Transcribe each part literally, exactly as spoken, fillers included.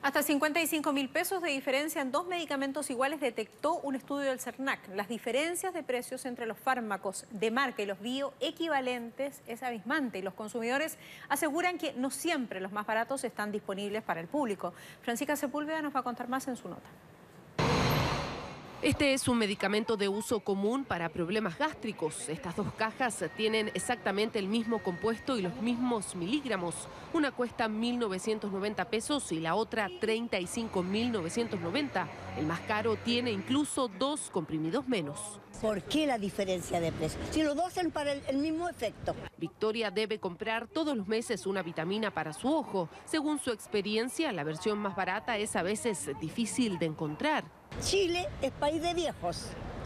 Hasta cincuenta y cinco mil pesos de diferencia en dos medicamentos iguales detectó un estudio del CERNAC. Las diferencias de precios entre los fármacos de marca y los bioequivalentes es abismante y los consumidores aseguran que no siempre los más baratos están disponibles para el público. Francisca Sepúlveda nos va a contar más en su nota. Este es un medicamento de uso común para problemas gástricos. Estas dos cajas tienen exactamente el mismo compuesto y los mismos miligramos. Una cuesta mil novecientos noventa pesos y la otra treinta y cinco mil novecientos noventa. El más caro tiene incluso dos comprimidos menos. ¿Por qué la diferencia de precio? Si los dos hacen para el, el mismo efecto. Victoria debe comprar todos los meses una vitamina para su ojo. Según su experiencia, la versión más barata es a veces difícil de encontrar. Chile es país de viejos.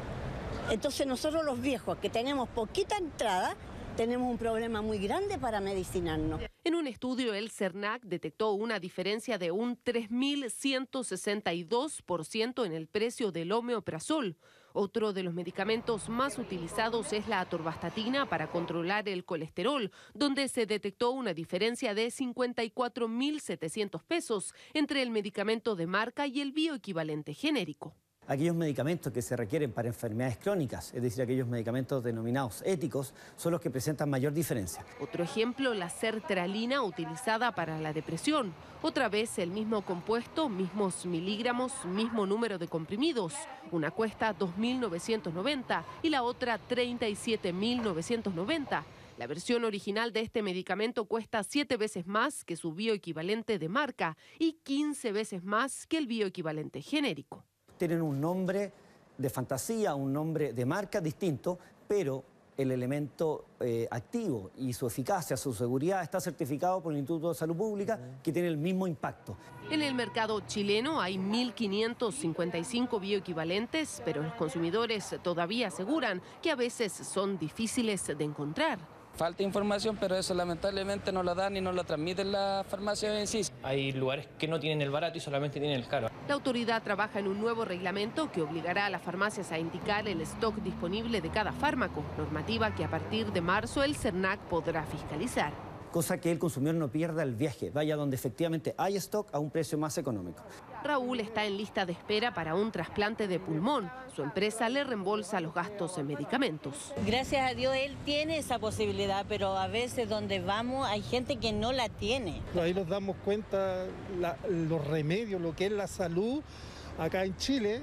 Entonces nosotros los viejos que tenemos poquita entrada, tenemos un problema muy grande para medicinarnos. En un estudio, el CERNAC detectó una diferencia de un tres mil ciento sesenta y dos por ciento en el precio del omeprazol. Otro de los medicamentos más utilizados es la atorvastatina para controlar el colesterol, donde se detectó una diferencia de cincuenta y cuatro mil setecientos pesos entre el medicamento de marca y el bioequivalente genérico. Aquellos medicamentos que se requieren para enfermedades crónicas, es decir, aquellos medicamentos denominados éticos, son los que presentan mayor diferencia. Otro ejemplo, la sertralina utilizada para la depresión. Otra vez el mismo compuesto, mismos miligramos, mismo número de comprimidos. Una cuesta dos mil novecientos noventa y la otra treinta y siete mil novecientos noventa. La versión original de este medicamento cuesta siete veces más que su bioequivalente de marca y quince veces más que el bioequivalente genérico. Tienen un nombre de fantasía, un nombre de marca distinto, pero el elemento eh, activo y su eficacia, su seguridad está certificado por el Instituto de Salud Pública, que tiene el mismo impacto. En el mercado chileno hay mil quinientos cincuenta y cinco bioequivalentes, pero los consumidores todavía aseguran que a veces son difíciles de encontrar. Falta información, pero eso lamentablemente no lo dan y no lo transmiten las farmacias en sí. Hay lugares que no tienen el barato y solamente tienen el caro. La autoridad trabaja en un nuevo reglamento que obligará a las farmacias a indicar el stock disponible de cada fármaco, normativa que a partir de marzo el CERNAC podrá fiscalizar. Cosa que el consumidor no pierda el viaje, vaya donde efectivamente hay stock a un precio más económico. Raúl está en lista de espera para un trasplante de pulmón. Su empresa le reembolsa los gastos en medicamentos. Gracias a Dios él tiene esa posibilidad, pero a veces donde vamos hay gente que no la tiene. Ahí nos damos cuenta la, los remedios, lo que es la salud acá en Chile.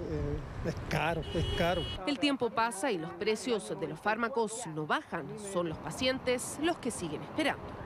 Eh, es caro, es caro. El tiempo pasa y los precios de los fármacos no bajan. Son los pacientes los que siguen esperando.